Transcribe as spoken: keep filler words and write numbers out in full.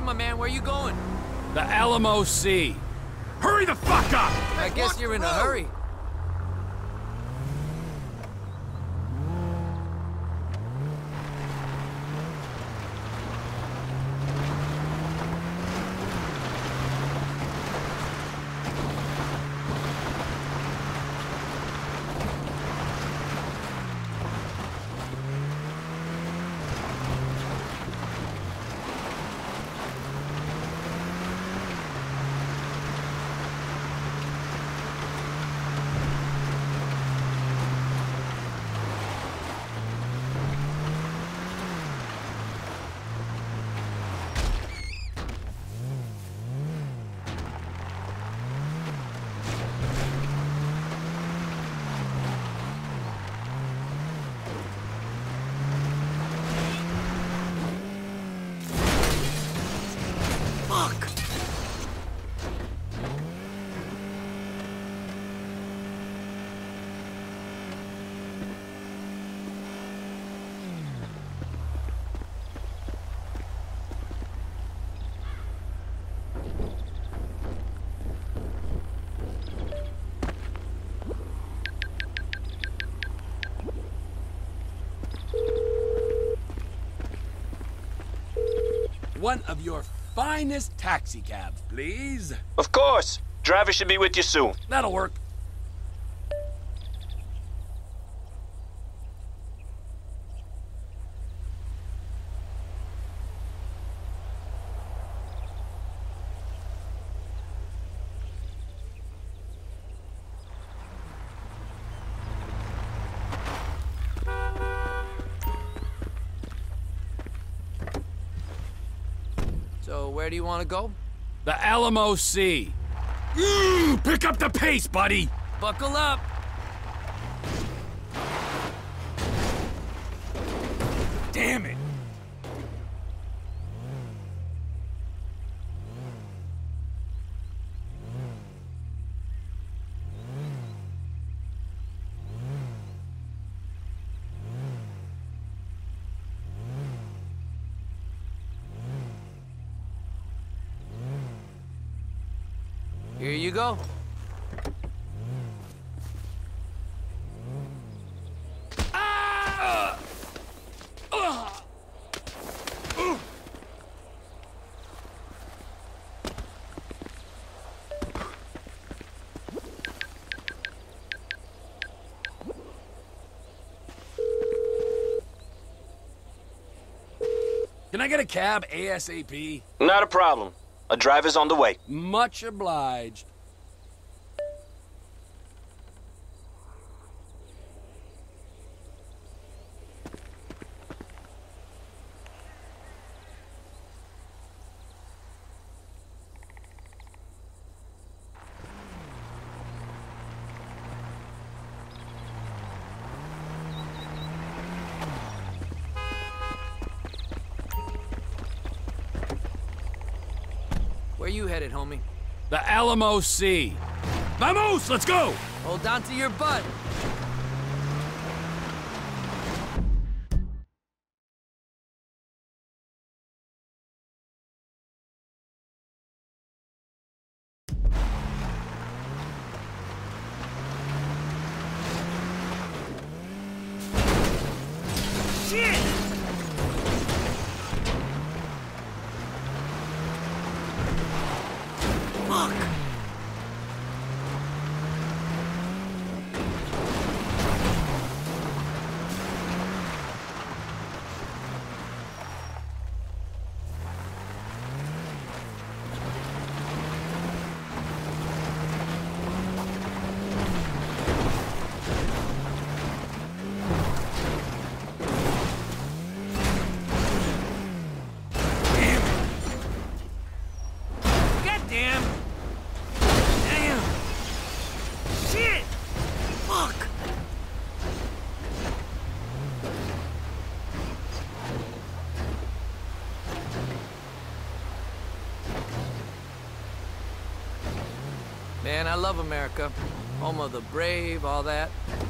my man. Where you going? The Alamo Sea. Hurry the fuck up! I guess you're in a hurry. One of your finest taxi cabs, please. Of course. Driver should be with you soon. That'll work. So, where do you want to go? The Alamo Sea. Mm, pick up the pace, buddy! Buckle up! Damn it! Here you go. Ah! Uh, uh, uh. Can I get a cab ASAP? Not a problem. A driver's on the way. Much obliged. Where you headed, homie? The Alamo Sea. Vamos, let's go! Hold on to your butt. Shit! Fuck! Man, I love America. Home of the brave, all that.